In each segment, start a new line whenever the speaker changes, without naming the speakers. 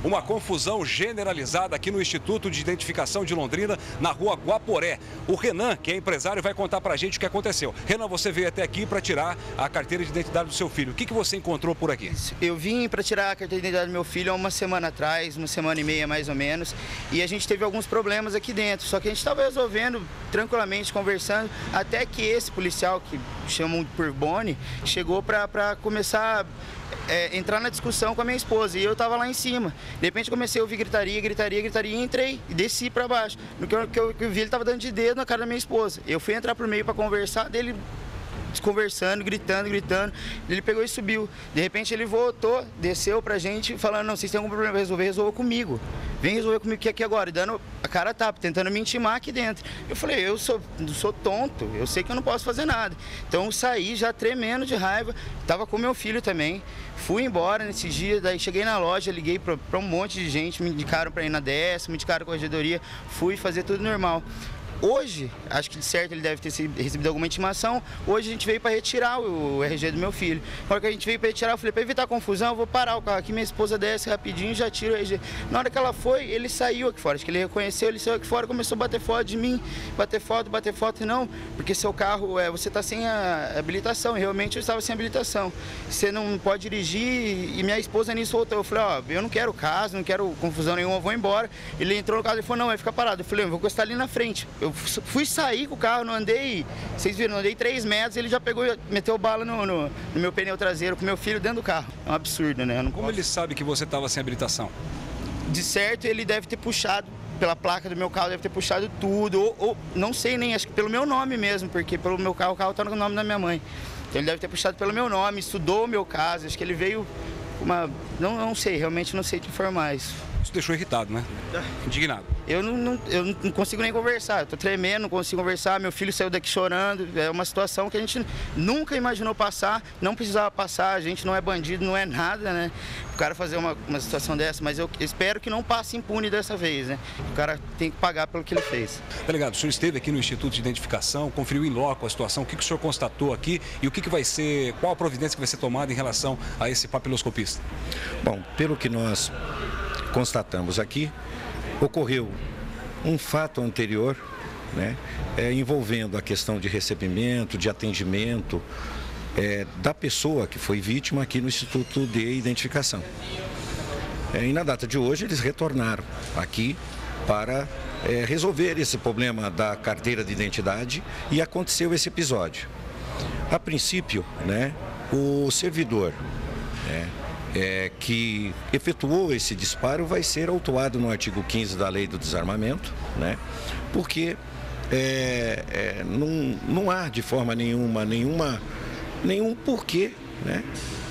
uma confusão generalizada aqui no Instituto de Identificação de Londrina, na rua Guaporé. O Renan, que é empresário, vai contar pra gente o que aconteceu. Renan, você veio até aqui para tirar a carteira de identidade do seu filho. O que você encontrou por aqui?
Eu vim para tirar a carteira de identidade do meu filho há uma semana atrás, uma semana e meia mais ou menos, e a gente teve alguns problemas aqui dentro, só que a gente estava resolvendo tranquilamente, conversando, até que esse policial, que chamam por Boni, chegou para começar a entrar na discussão com a minha esposa, e eu estava lá em cima. De repente comecei a ouvir gritaria, e entrei e desci para baixo. No que eu vi, ele estava dando de dedo na cara da minha esposa. Eu fui entrar por meio para conversar, dele conversando, gritando, ele pegou e subiu. De repente ele voltou, desceu pra gente, falando, não, vocês têm algum problema para resolver, resolva comigo. Vem resolver comigo aqui agora, e dando a cara a tapa, tentando me intimar aqui dentro. Eu falei, eu sou tonto, eu sei que eu não posso fazer nada. Então eu saí já tremendo de raiva, tava com meu filho também, fui embora nesse dia, daí cheguei na loja, liguei para um monte de gente, me indicaram para ir na DS, me indicaram a corregedoria, fui fazer tudo normal. Hoje, acho que de certo ele deve ter recebido alguma intimação, hoje a gente veio para retirar o RG do meu filho. Na hora que a gente veio para retirar, eu falei, para evitar confusão, eu vou parar o carro aqui, minha esposa desce rapidinho e já tira o RG. Na hora que ela foi, ele saiu aqui fora, acho que ele reconheceu, ele saiu aqui fora, começou a bater foto de mim, bater foto, não, porque seu carro, você está sem a habilitação, e realmente eu estava sem habilitação. Você não pode dirigir, e minha esposa nisso voltou. Eu falei, ó, eu não quero caso, não quero confusão nenhuma, eu vou embora. Ele entrou no carro e falou, não, vai ficar parado. Eu falei, eu vou encostar ali na frente. Eu fui sair com o carro, não andei, vocês viram, não andei 3 metros, ele já pegou e meteu bala no meu pneu traseiro, com meu filho dentro do carro. É um absurdo, né?
Como ele sabe que você estava sem habilitação?
De certo, ele deve ter puxado, pela placa do meu carro, deve ter puxado tudo, ou não sei nem, acho que pelo meu nome mesmo, porque pelo meu carro, o carro está no nome da minha mãe. Então ele deve ter puxado pelo meu nome, estudou o meu caso, acho que ele veio não sei, realmente não sei te informar isso.
Isso deixou irritado, né? Indignado.
Eu não consigo nem conversar, eu tô tremendo, não consigo conversar, meu filho saiu daqui chorando, é uma situação que a gente nunca imaginou passar, não precisava passar, a gente não é bandido, não é nada, né? O cara fazer uma situação dessa, mas eu espero que não passe impune dessa vez, né? O cara tem que pagar pelo que ele fez.
Delegado, o senhor esteve aqui no Instituto de Identificação, conferiu em loco a situação, o que o senhor constatou aqui e o que vai ser, qual a providência que vai ser tomada em relação a esse papiloscopista?
Bom, pelo que nós constatamos aqui, ocorreu um fato anterior, né, envolvendo a questão de recebimento, de atendimento da pessoa que foi vítima aqui no Instituto de Identificação. E na data de hoje eles retornaram aqui para resolver esse problema da carteira de identidade e aconteceu esse episódio. A princípio, né, o servidor que efetuou esse disparo vai ser autuado no artigo 15 da Lei do Desarmamento, né? Porque não há de forma nenhum porquê, né,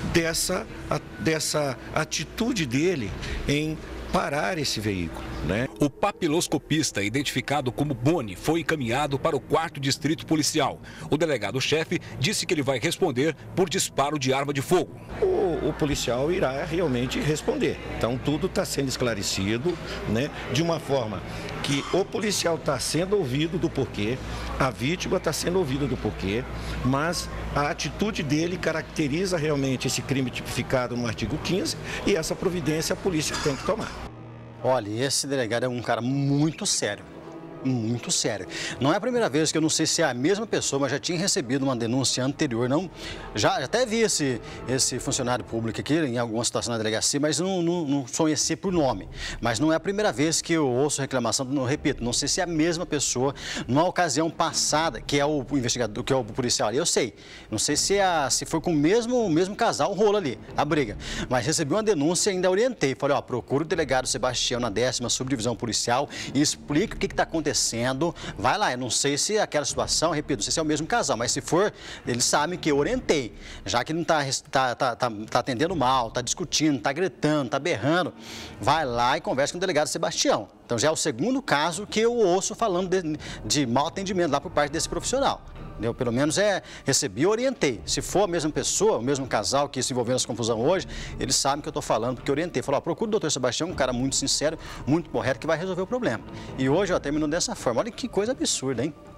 dessa atitude dele em parar esse veículo, né?
O papiloscopista, identificado como Boni, foi encaminhado para o 4º Distrito Policial. O delegado-chefe disse que ele vai responder por disparo de arma de fogo.
O policial irá realmente responder. Então tudo está sendo esclarecido, né, de uma forma que o policial está sendo ouvido do porquê, a vítima está sendo ouvida do porquê, mas a atitude dele caracteriza realmente esse crime tipificado no artigo 15 e essa providência a polícia tem que tomar.
Olha, esse delegado é um cara muito sério. Muito sério. Não é a primeira vez que eu não sei se é a mesma pessoa, mas já tinha recebido uma denúncia anterior. Não, já até vi esse funcionário público aqui em alguma situação na delegacia, mas não conheci por nome. Mas não é a primeira vez que eu ouço reclamação, não, repito, não sei se é a mesma pessoa. Numa ocasião passada, que é o investigador, que é o policial ali, eu sei. Não sei se foi com o mesmo casal, o rolo ali, a briga. Mas recebi uma denúncia e ainda orientei. Falei, ó, procura o delegado Sebastião na 10ª Subdivisão Policial e explica o que está acontecendo. Vai lá, eu não sei se aquela situação, repito, não sei se é o mesmo casal, mas se for, eles sabem que eu orientei. Já que ele não está atendendo mal, está discutindo, está gritando, está berrando, vai lá e conversa com o delegado Sebastião. Então já é o 2º caso que eu ouço falando de mau atendimento lá por parte desse profissional. Eu, pelo menos, recebi e orientei. Se for a mesma pessoa, o mesmo casal que se envolveu nessa confusão hoje, eles sabem que eu estou falando, porque eu orientei. Falou, procura o doutor Sebastião, um cara muito sincero, muito correto, que vai resolver o problema. E hoje, terminou dessa forma. Olha que coisa absurda, hein?